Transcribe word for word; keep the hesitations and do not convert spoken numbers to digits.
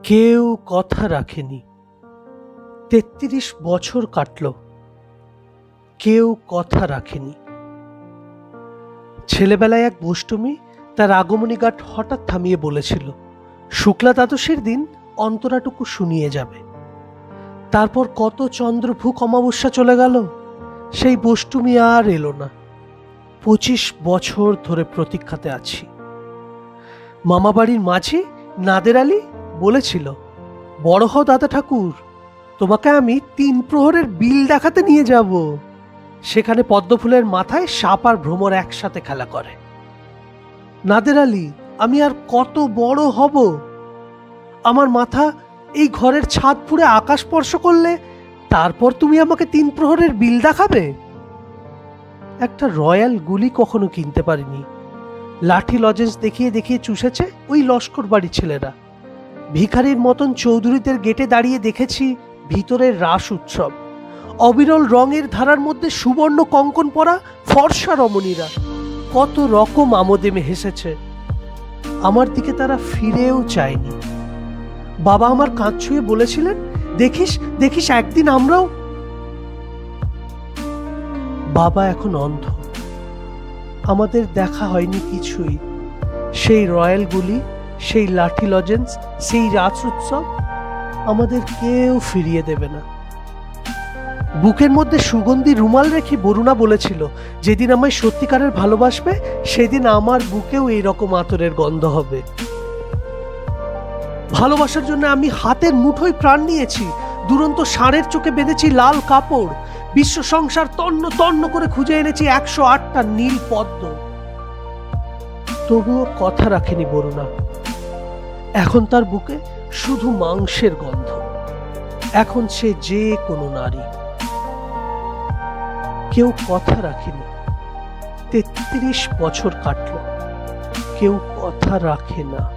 কেউ কথা রাখেনি। তেত্রিশ বছর কাটল, কেউ কথা রাখেনি। ছেলেবেলায় এক বষ্টমী তার আগমনী গাঠ হঠাৎ থামিয়ে বলেছিল, শুক্লা দ্বাদশীর দিন অন্তরাটুকু শুনিয়ে যাবে। তারপর কত চন্দ্রভূক অমাবস্যা চলে গেল, সেই বষ্টমী আর এলো না। পঁচিশ বছর ধরে প্রতীক্ষাতে আছি। মামাবাড়ির মাঝি নাদের আলী বলেছিল, বড় হও দাদা ঠাকুর, তোমাকে আমি তিন প্রহরের বিল দেখাতে নিয়ে যাব। সেখানে পদ্মফুলের মাথায় সাপ আর ভ্রমর একসাথে খেলা করে। নাদের আলী, আমি আর কত বড় হব? আমার মাথা এই ঘরের ছাদ পুড়ে আকাশ স্পর্শ করলে তারপর তুমি আমাকে তিন প্রহরের বিল দেখাবে? একটা রয়্যাল গুলি কখনো কিনতে পারিনি। লাঠি লজেন্স দেখিয়ে দেখিয়ে চুষেছে ওই লস্কর বাড়ির ছেলেরা। ভিখারির মতন চৌধুরীদের গেটে দাঁড়িয়ে দেখেছি ভিতরের রাস উৎসব। অবিরল রঙের ধারার মধ্যে সুবর্ণ কঙ্কন পরা ফর্সা রমণীরা কত রকম আমোদেমে হেসেছে। আমার দিকে তারা ফিরেও চায়নি। বাবা আমার কাঁধ ছুঁয়ে বলেছিলেন, দেখিস দেখিস একদিন আমরাও। বাবা এখন অন্ধ, আমাদের দেখা হয়নি কিছুই। সেই রয়্যাল গুলি, সেই লাঠি লজেন্স, সেই রাস উৎসব আমাদের কেউ ফিরিয়ে দেবে না। বুকের মধ্যে সুগন্ধি রুমাল রেখে বরুণা বলেছিল, যেদিন আমায় সত্যিকারের ভালোবাসবে সেদিন আমার বুকেও এইরকম আতরের গন্ধ হবে। ভালোবাসার জন্য আমি হাতের মুঠোয় প্রাণ নিয়েছি। দুরন্ত ষাঁড়ের চোখে বেঁধেছি লাল কাপড়। বিশ্ব সংসার তন্ন তন্ন করে খুঁজে এনেছি একশো আটটা নীল পদ্ম। তবুও কথা রাখেনি বরুণা। এখন তার বুকে শুধু মাংসের গন্ধ। এখন সে যে কোনো নারী। কেউ কথা রাখেনি। তেত্রিশ বছর কাটল, কেউ কথা রাখে না।